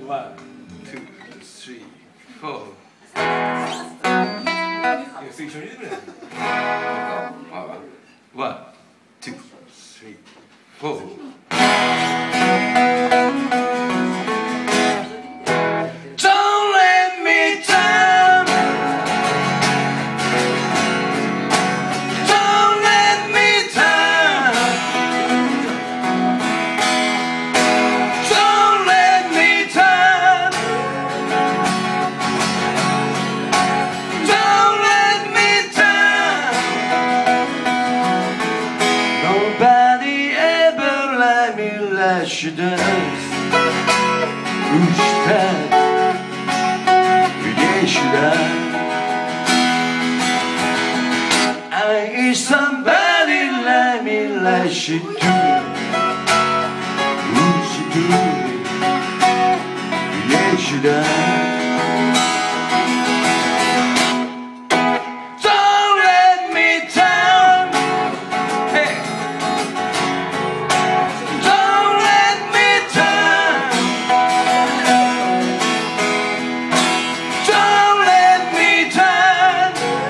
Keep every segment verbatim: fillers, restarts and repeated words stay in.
One, two, three, four. 一緒に入れてくれ。One, two, three, four. Don't let me down. Don't let me down. Don't let me down. Don't let me down. Nobody ever let me let you down. Who's that? Should I? I need somebody let me let you do it. Would you do it? Yeah, should I? Don't let me down. Hey. Don't let me down. Don't let me down.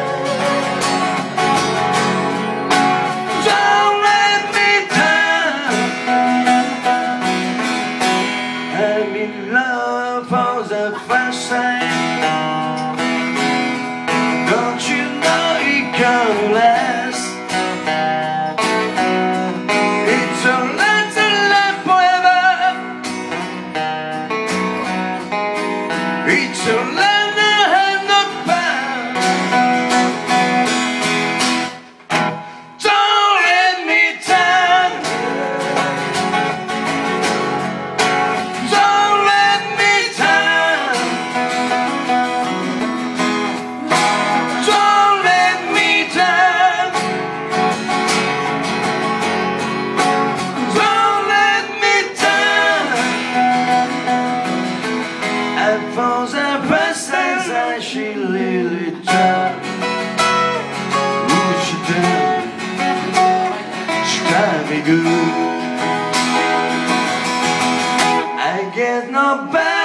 Don't let me down. I'm in love for the first time. Don't you know it can't last? It's a little life forever. It's a little hand of power. Don't let me down. Don't let me down. Don't let me down. Don't let me down. And for the first time that she really turned, would she turn? She got me good. I get no back.